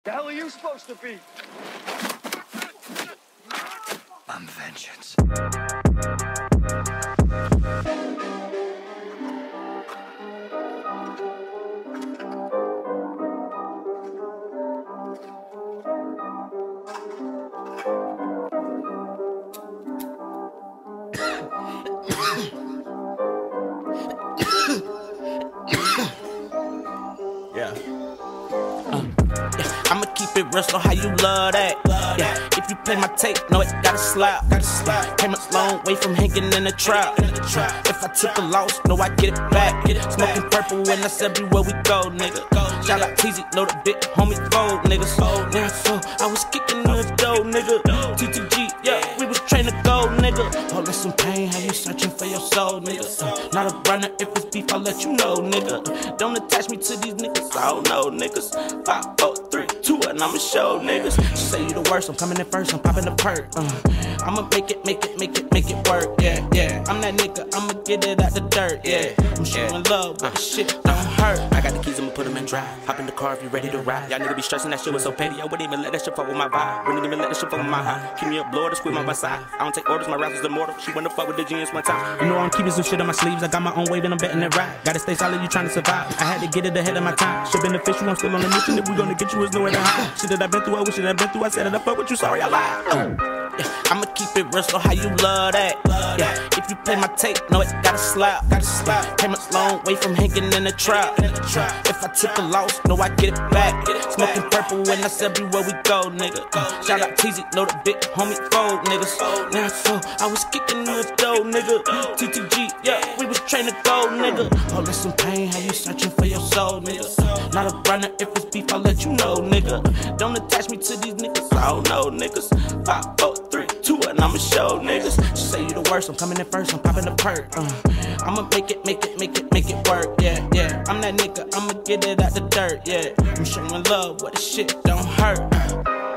The hell are you supposed to be? I'm vengeance. Yeah. I'ma keep it real, so how you love that? Yeah. If you play my tape, know it gotta slap. Came a long way from hanging in the trap. If I took a loss, know I get it back. Smoking purple and that's everywhere we go, nigga. Shout out Teezy, know the big homie fold, nigga. Yeah, so I was kicking the dough, nigga. TTG, yeah, we was trained to go, nigga. Oh, that's some pain, how you searching for your soul, nigga. Not a runner, if it's beef, I'll let you know, nigga. Don't attach me to these niggas, I don't know, niggas. 5, 4, 3, 2, and I'ma show niggas. She say you the worst, I'm coming in first, I'm popping the perk. I'ma make it work, yeah, yeah. I'm that nigga, I'ma get it out the dirt, yeah. I'm showing love, but this shit don't hurt. I got the keys, I'ma put them in drive. Hop in the car if you ready to ride. Y'all nigga be stressing, that shit was so petty. I wouldn't even let that shit fuck with my vibe. Wouldn't even let that shit fuck with my high. Keep me up, blow or squeeze my side. I don't take orders, my rap is immortal. She wanna fuck with the genius one time. You know I'm keeping some shit on my sleeves. I got my own wave and I'm betting it right. Gotta stay solid, you trying to survive. I had to get it ahead of my time. Shit beneficial, I'm still on the mission. If we gonna get you, it's nowhere to hide. Shit that I've been through, I wish that I've been through. I said that I fuck with you, sorry I lied. I'ma keep it real, so how you love that? Yeah. If you play my tape, know it gotta slap. Came a long way from hanging in the trap. If I took a loss, know I get it back. Smoking purple and that's everywhere we go, nigga. Shout out Teezy, know the big homie fold, niggas. Yeah, so I was kicking the dough, nigga. TTG, yeah, we was trained to go, nigga. Oh, that's some pain, how you searching for your soul, nigga. Not a runner, if it's beef, I'll let you know, nigga. Don't attach me to these niggas, I don't know, niggas. 5, 4, 3, 2, and I'ma show niggas. She say you the worst, I'm coming in first, I'm popping the perk. I'ma make it work, yeah, yeah. I'm that nigga, I'ma get it out the dirt, yeah. I'm showing love, but this shit don't hurt.